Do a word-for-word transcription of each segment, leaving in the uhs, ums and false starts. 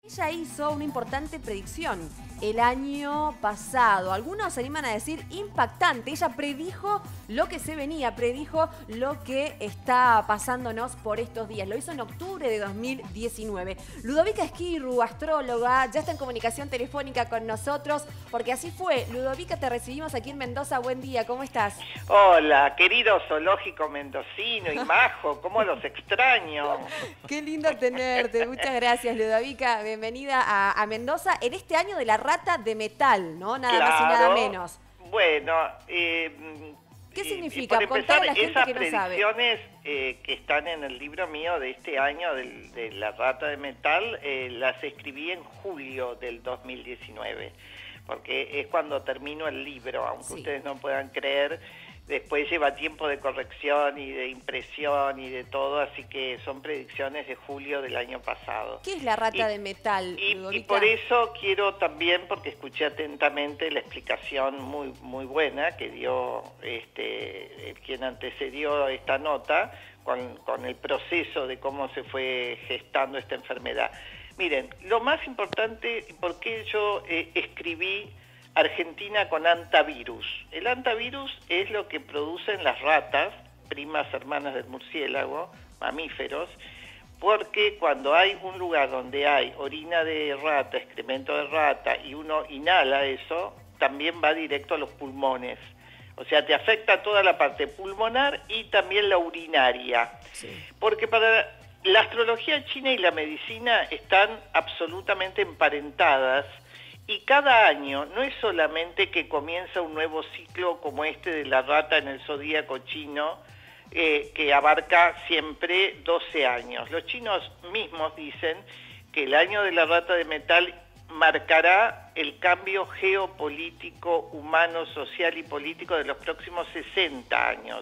Ella hizo una importante predicción el año pasado. Algunos se animan a decir impactante. Ella predijo lo que se venía, predijo lo que está pasándonos por estos días. Lo hizo en octubre de dos mil diecinueve. Ludovica Esquirru, astróloga, ya está en comunicación telefónica con nosotros, porque así fue. Ludovica, te recibimos aquí en Mendoza. Buen día, ¿cómo estás? Hola, querido zoológico mendocino y majo, ¿cómo los extraño? Qué lindo tenerte. Muchas gracias, Ludovica. Bienvenida a, a Mendoza en este año de la rata de metal, ¿no? Nada Claro, más y nada menos. Bueno, eh, ¿Qué y- significa? y por Contale a empezar, la gente esas que no sabe. predicciones eh, que están en el libro mío de este año, del- de la rata de metal, eh, las escribí en julio del dos mil diecinueve, porque es cuando termino el libro, aunque Sí. ustedes no puedan creer. Después lleva tiempo de corrección y de impresión y de todo, así que son predicciones de julio del año pasado. ¿Qué es la rata Y- de metal, Y, y Ludovica? por eso quiero también, porque escuché atentamente la explicación muy muy buena que dio este quien antecedió esta nota con, con el proceso de cómo se fue gestando esta enfermedad. Miren, lo más importante, ¿por qué yo eh, escribí Argentina con antivirus? El antivirus es lo que producen las ratas, primas hermanas del murciélago, mamíferos, porque cuando hay un lugar donde hay orina de rata, excremento de rata, y uno inhala eso, también va directo a los pulmones. O sea, te afecta toda la parte pulmonar y también la urinaria. Sí. Porque para la astrología china y la medicina están absolutamente emparentadas, y cada año no es solamente que comienza un nuevo ciclo como este de la rata en el zodíaco chino, eh, que abarca siempre doce años. Los chinos mismos dicen que el año de la rata de metal marcará el cambio geopolítico, humano, social y político de los próximos sesenta años.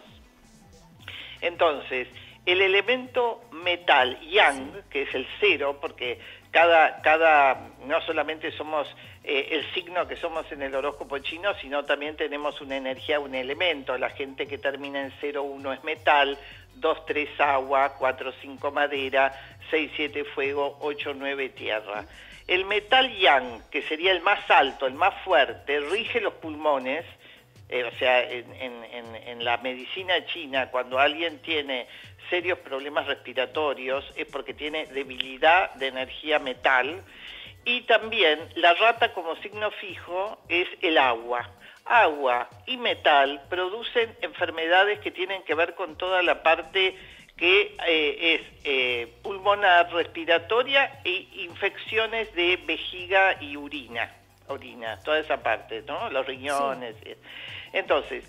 Entonces, el elemento metal, yang, que es el cero, porque cada, cada no solamente somos eh, el signo que somos en el horóscopo chino, sino también tenemos una energía, un elemento. La gente que termina en cero uno es metal, dos tres agua, cuatro cinco madera, seis siete fuego, ocho nueve tierra. El metal yang, que sería el más alto, el más fuerte, rige los pulmones. Eh, o sea, en, en, en, en la medicina china, cuando alguien tiene serios problemas respiratorios, es porque tiene debilidad de energía metal. Y también la rata como signo fijo es el agua. Agua y metal producen enfermedades que tienen que ver con toda la parte que eh, es eh, pulmonar, respiratoria e infecciones de vejiga y urina. Orina, toda esa parte, ¿no? Los riñones. Sí. Entonces,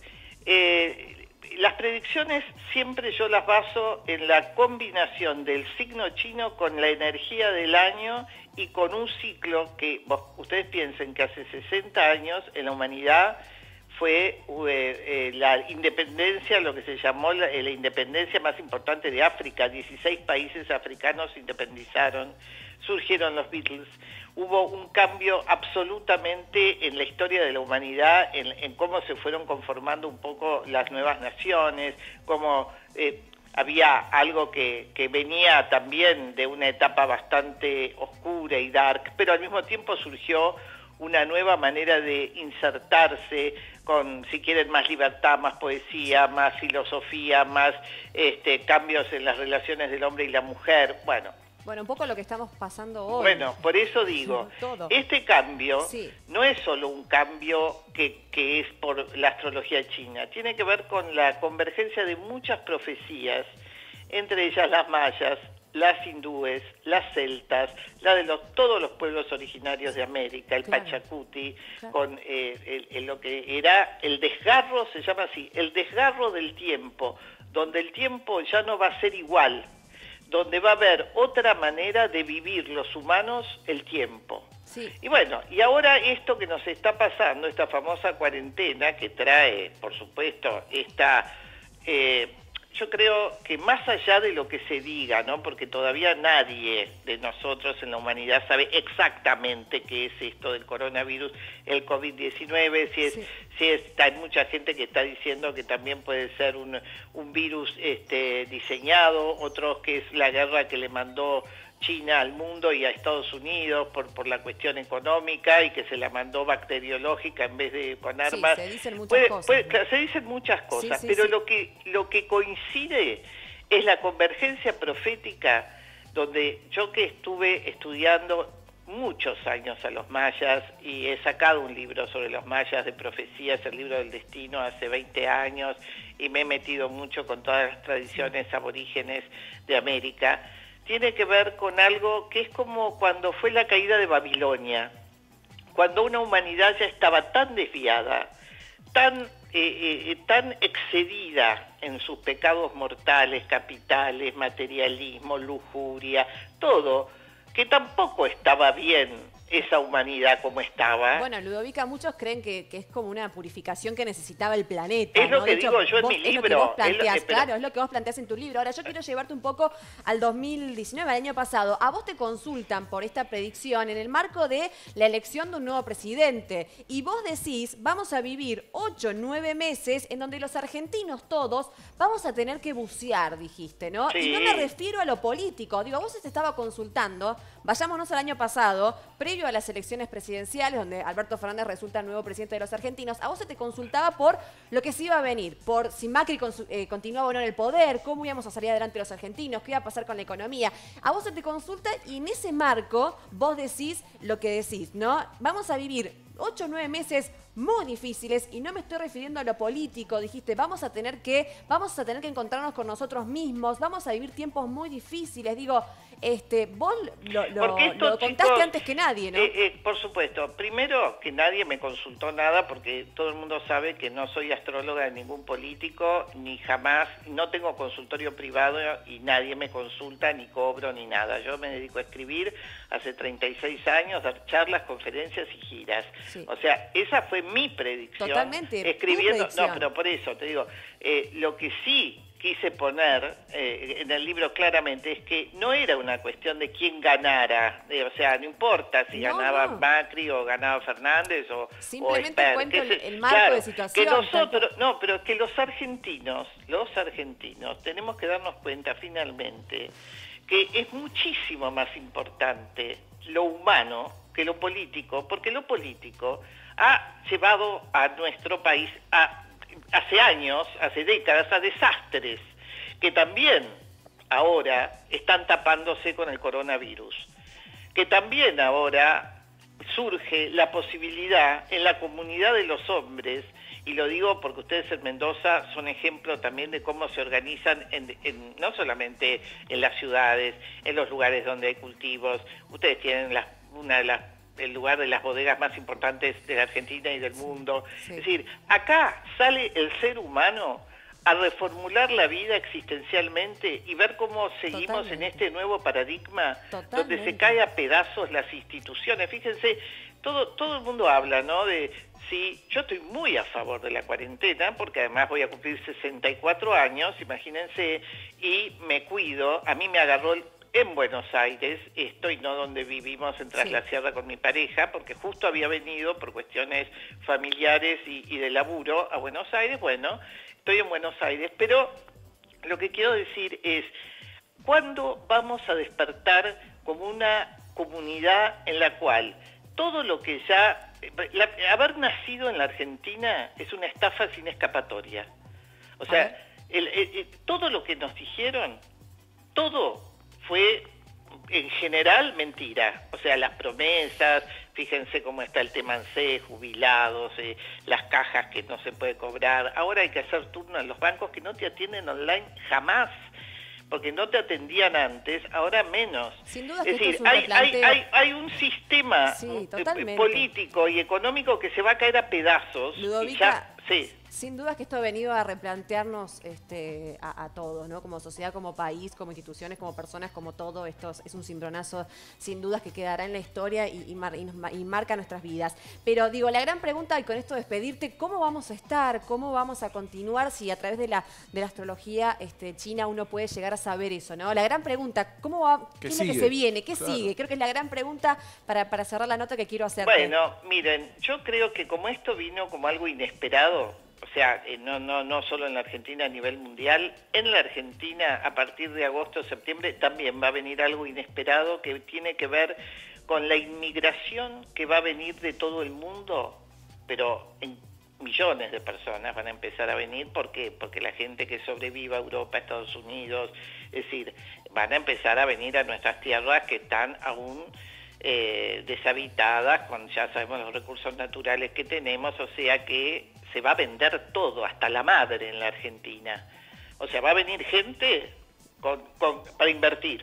eh, las predicciones siempre yo las baso en la combinación del signo chino con la energía del año y con un ciclo que vos, ustedes piensen que hace sesenta años en la humanidad fue eh, eh, la independencia, lo que se llamó la, eh, la independencia más importante de África. dieciséis países africanos se independizaron, surgieron los Beatles. Hubo un cambio absolutamente en la historia de la humanidad, en, en cómo se fueron conformando un poco las nuevas naciones, cómo eh, había algo que, que venía también de una etapa bastante oscura y dark, pero al mismo tiempo surgió una nueva manera de insertarse con, si quieren, más libertad, más poesía, más filosofía, más este, cambios en las relaciones del hombre y la mujer. Bueno, Bueno, un poco lo que estamos pasando hoy. Bueno, por eso digo, Todo. este cambio Sí. no es solo un cambio que, que es por la astrología china, tiene que ver con la convergencia de muchas profecías, entre ellas las mayas, las hindúes, las celtas, la de los, todos los pueblos originarios de América, el Claro. Pachacuti, Claro. con eh, el- el- lo que era el desgarro, se llama así, el desgarro del tiempo, donde el tiempo ya no va a ser igual, donde va a haber otra manera de vivir los humanos el tiempo. Sí. Y bueno, y ahora esto que nos está pasando, esta famosa cuarentena que trae, por supuesto, esta... Eh, yo creo que más allá de lo que se diga, ¿no? Porque todavía nadie de nosotros en la humanidad sabe exactamente qué es esto del coronavirus, el COVID diecinueve, si es, Sí. si es, hay mucha gente que está diciendo que también puede ser un, un virus este, diseñado, otros que es la guerra que le mandó China al mundo y a Estados Unidos por, por la cuestión económica y que se la mandó bacteriológica en vez de con armas. Sí, se dicen muchas puede, cosas. Puede, ¿no? claro, se dicen muchas cosas, Sí, sí, pero sí. lo que lo que coincide es la convergencia profética, donde yo que estuve estudiando muchos años a los mayas y he sacado un libro sobre los mayas de profecías, el libro del destino, hace veinte años, y me he metido mucho con todas las tradiciones aborígenes de América, tiene que ver con algo que es como cuando fue la caída de Babilonia, cuando una humanidad ya estaba tan desviada, tan, eh, eh, tan excedida en sus pecados mortales, capitales, materialismo, lujuria, todo, que tampoco estaba bien esa humanidad como estaba. Bueno, Ludovica, muchos creen que, que es como una purificación que necesitaba el planeta. Es lo ¿no? que De hecho, digo yo en vos, mi es lo libro. que vos Es planteás, lo que- pero- claro, es lo que vos planteás en tu libro. Ahora, yo quiero llevarte un poco al dos mil diecinueve, al año pasado. A vos te consultan por esta predicción en el marco de la elección de un nuevo presidente. Y vos decís, vamos a vivir ocho, nueve meses en donde los argentinos todos vamos a tener que bucear, dijiste, ¿no? Sí. Y no me refiero a lo político. Digo, vos te estaba consultando, vayámonos al año pasado, previo a las elecciones presidenciales, donde Alberto Fernández resulta el nuevo presidente de los argentinos, a vos se te consultaba por lo que se iba a venir, por si Macri consu- eh, continuaba o no en el poder, cómo íbamos a salir adelante los argentinos, qué iba a pasar con la economía. A vos se te consulta y en ese marco vos decís lo que decís, ¿no? Vamos a vivir ocho o nueve meses muy difíciles, y no me estoy refiriendo a lo político. Dijiste, vamos a tener que, vamos a tener que encontrarnos con nosotros mismos, vamos a vivir tiempos muy difíciles. Digo, este, vos lo, lo- Porque esto, lo contaste chicos, antes que nadie, ¿no? eh, eh, por supuesto. Primero, que nadie me consultó nada, porque todo el mundo sabe que no soy astróloga de ningún político, ni jamás, no tengo consultorio privado y nadie me consulta, ni cobro, ni nada. Yo me dedico a escribir hace treinta y seis años, dar charlas, conferencias y giras. Sí. O sea, esa fue mi predicción. Totalmente, tu Escribiendo, predicción. no, pero por eso te digo, eh, lo que sí quise poner eh, en el libro claramente es que no era una cuestión de quién ganara, eh, o sea, no importa si No, ganaba no. Macri o ganaba Fernández o Simplemente o Esper, cuento que el- se- el marco claro, de situación, que nosotros, tanto- no, pero que los argentinos, los argentinos tenemos que darnos cuenta finalmente que es muchísimo más importante lo humano que lo político, porque lo político ha llevado a nuestro país a, hace años, hace décadas, a desastres que también ahora están tapándose con el coronavirus, que también ahora surge la posibilidad en la comunidad de los hombres, y lo digo porque ustedes en Mendoza son ejemplo también de cómo se organizan, en, en, no solamente en las ciudades, en los lugares donde hay cultivos. Ustedes tienen las, una de las, el lugar de las bodegas más importantes de la Argentina y del mundo. Sí. Es decir, acá sale el ser humano a reformular la vida existencialmente y ver cómo seguimos Totalmente. en este nuevo paradigma donde Totalmente. se cae a pedazos las instituciones. Fíjense, todo, todo el mundo habla, ¿no? De sí, yo estoy muy a favor de la cuarentena, porque además voy a cumplir sesenta y cuatro años, imagínense, y me cuido. A mí me agarró el- en Buenos Aires, estoy no donde vivimos en Tras Sí. la Sierra con mi pareja, porque justo había venido por cuestiones familiares y, y de laburo a Buenos Aires. Bueno, estoy en Buenos Aires, pero lo que quiero decir es, ¿cuándo vamos a despertar como una comunidad en la cual todo lo que ya... la- haber nacido en la Argentina es una estafa sin escapatoria. O A sea, ver. el- el- el- todo lo que nos dijeron, todo fue en general mentira. O sea, las promesas, fíjense cómo está el tema ANSES, jubilados, eh, las cajas que no se puede cobrar. Ahora hay que hacer turno en los bancos que no te atienden online jamás, porque no te atendían antes, ahora menos. Sin duda es que esto decir, es un hay, hay, replanteo. hay, hay un sistema Sí, eh, totalmente. político y económico que se va a caer a pedazos. y Ludovica, ya- sí. sin duda que esto ha venido a replantearnos este, a, a todos, ¿no? Como sociedad, como país, como instituciones, como personas, como todo. Esto es un cimbronazo, sin dudas, que quedará en la historia y, y, mar- y nos ma- y marca nuestras vidas. Pero digo, la gran pregunta, y con esto despedirte, ¿cómo vamos a estar? ¿Cómo vamos a continuar si a través de la, de la astrología este, china uno puede llegar a saber eso, ¿no? La gran pregunta, ¿cómo va? ¿Qué, ¿Qué es lo que sigue? se viene? ¿Qué Claro. sigue? Creo que es la gran pregunta para, para cerrar la nota que quiero hacerte. Bueno, miren, yo creo que como esto vino como algo inesperado, o o sea, eh, no, no, no solo en la Argentina, a nivel mundial, en la Argentina a partir de agosto, septiembre, también va a venir algo inesperado que tiene que ver con la inmigración que va a venir de todo el mundo, pero en millones de personas van a empezar a venir. ¿Por qué? Porque la gente que sobreviva a Europa, Estados Unidos, es decir, van a empezar a venir a nuestras tierras que están aún eh, deshabitadas, con ya sabemos los recursos naturales que tenemos, o sea que se va a vender todo, hasta la madre en la Argentina. O sea, va a venir gente con, con, para invertir,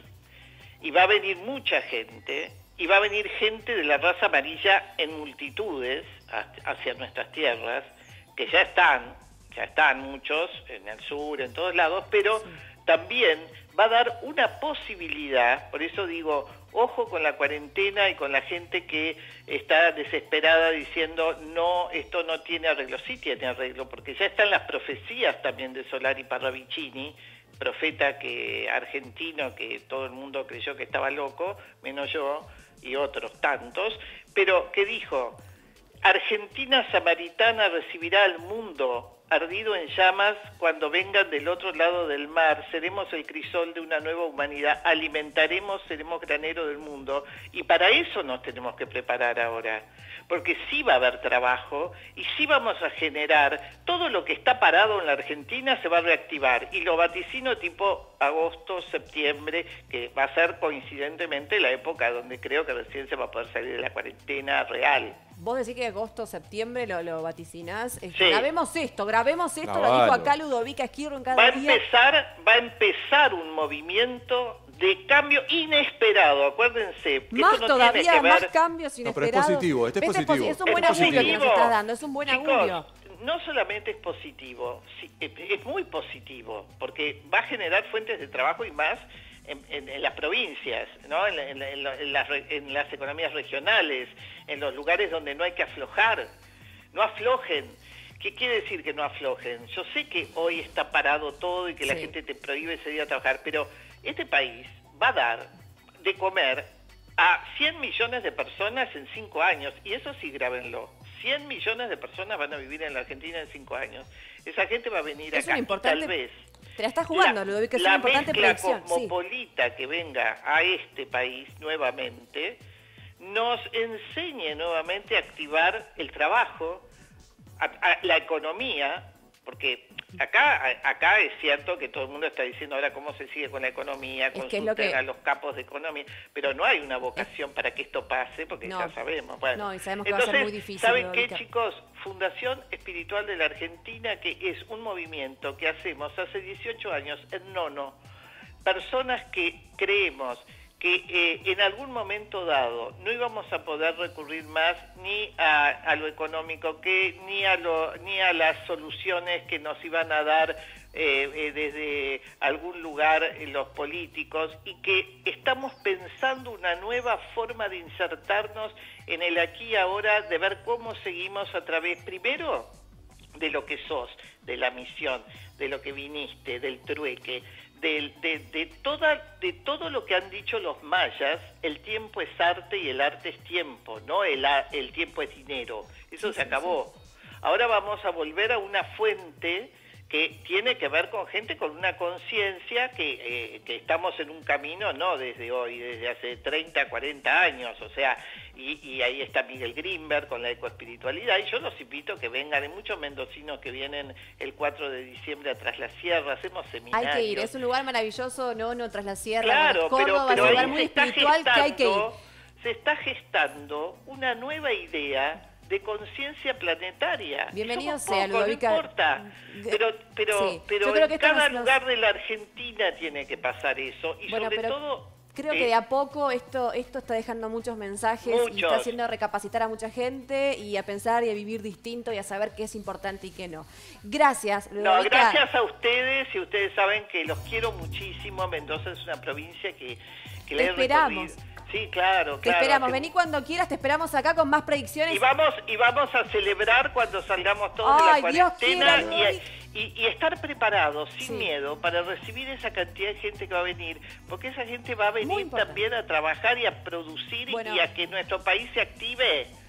y va a venir mucha gente, y va a venir gente de la raza amarilla en multitudes hacia nuestras tierras, que ya están, ya están muchos en el sur, en todos lados, pero sí, también va a dar una posibilidad. Por eso digo, ojo con la cuarentena y con la gente que está desesperada diciendo, no, esto no tiene arreglo. Sí tiene arreglo, porque ya están las profecías también de Solari Parravicini, profeta que argentino que todo el mundo creyó que estaba loco, menos yo y otros tantos, pero que dijo: Argentina samaritana recibirá al mundo ardido en llamas cuando vengan del otro lado del mar, seremos el crisol de una nueva humanidad, alimentaremos, seremos granero del mundo, y para eso nos tenemos que preparar ahora, porque sí va a haber trabajo y sí vamos a generar, todo lo que está parado en la Argentina se va a reactivar, y lo vaticino tipo agosto, septiembre, que va a ser coincidentemente la época donde creo que recién se va a poder salir de la cuarentena real. Vos decís que agosto, septiembre lo, lo vaticinás. Sí. Grabemos esto, grabemos esto, no, lo vale. dijo acá Ludovica Esquirro en cada va a día. empezar, va a empezar un movimiento de cambio inesperado, acuérdense. Que Más esto no todavía, tiene que ver... más cambios inesperados. No, pero es positivo, este es positivo. Es un buen augurio que nos estás dando, es un buen Chicos, augurio. No solamente es positivo, es muy positivo, porque va a generar fuentes de trabajo y más en, en, en las provincias, ¿no? en, en, en, en, las, en las economías regionales, en los lugares donde no hay que aflojar. No aflojen. ¿Qué quiere decir que no aflojen? Yo sé que hoy está parado todo y que la sí. gente te prohíbe salir a trabajar, pero este país va a dar de comer a cien millones de personas en cinco años, y eso sí, grábenlo. cien millones de personas van a vivir en la Argentina en cinco años. Esa gente va a venir es acá, importante... tal vez. Te la estás jugando, la, Ludovica, es la una importante predicción. La cosmopolita sí. que venga a este país nuevamente nos enseñe nuevamente a activar el trabajo, a, a la economía, porque acá acá es cierto que todo el mundo está diciendo ahora cómo se sigue con la economía, consulten que... a los capos de economía, pero no hay una vocación es... para que esto pase, porque no. ya sabemos. Bueno, no, y sabemos que entonces, va a ser muy difícil. ¿saben qué, chicos? Fundación Espiritual de la Argentina, que es un movimiento que hacemos hace dieciocho años en Nono, personas que creemos que eh, en algún momento dado no íbamos a poder recurrir más ni a, a lo económico, que ni a lo, ni a las soluciones que nos iban a dar eh, eh, desde algún lugar eh, los políticos, y que estamos pensando una nueva forma de insertarnos en el aquí y ahora, de ver cómo seguimos a través, primero, de lo que sos, de la misión, de lo que viniste, del trueque, De, de, de, toda, de todo lo que han dicho los mayas. El tiempo es arte y el arte es tiempo, no el, el tiempo es dinero. Eso sí, se acabó. Sí. Ahora vamos a volver a una fuente que tiene que ver con gente con una conciencia que, eh, que estamos en un camino, no desde hoy, desde hace treinta, cuarenta años, o sea, y, y ahí está Miguel Grimberg con la ecoespiritualidad, y yo los invito a que vengan, hay muchos mendocinos que vienen el cuatro de diciembre a Tras la Sierra, hacemos seminarios. Hay que ir, es un lugar maravilloso, no, no, Tras la Sierra, claro, Córdoba, pero, pero es un lugar muy espiritual gestando, que hay que ir. Se está gestando una nueva idea de conciencia planetaria. Bienvenido Somos sea, pocos, Ludovica. No importa, pero, pero, sí. pero en cada nos... lugar de la Argentina tiene que pasar eso, y bueno, sobre pero... todo... Creo que de a poco esto esto está dejando muchos mensajes muchos. y está haciendo recapacitar a mucha gente y a pensar y a vivir distinto y a saber qué es importante y qué no. Gracias, Ludovica. No, gracias a ustedes, y ustedes saben que los quiero muchísimo. Mendoza es una provincia que, que le he esperamos. recorrido. Sí, claro, claro. Te esperamos, que... vení cuando quieras, te esperamos acá con más predicciones. Y vamos y vamos a celebrar cuando salgamos todos Ay, de la cuarentena Dios y, y, y estar preparados, sin sí. miedo, para recibir esa cantidad de gente que va a venir, porque esa gente va a venir también a trabajar y a producir bueno. y a que nuestro país se active.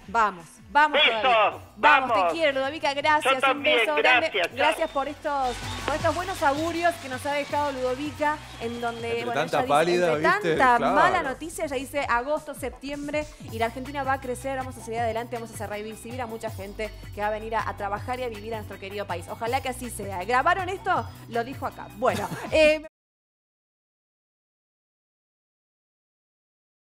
Vamos, vamos. Besos, Vamos, vamos. te quiero, Ludovica, gracias. Yo también, un beso gracias, grande. chao. Gracias por estos, por estos buenos augurios que nos ha dejado Ludovica, en donde, Entre bueno, tanta ella dice, pálida, entre ¿viste? tanta Claro. mala noticia, ella dice agosto, septiembre, y la Argentina va a crecer, vamos a salir adelante, vamos a recibir a mucha gente que va a venir a, a trabajar y a vivir a nuestro querido país. Ojalá que así sea. ¿Grabaron esto? Lo dijo acá. Bueno, eh,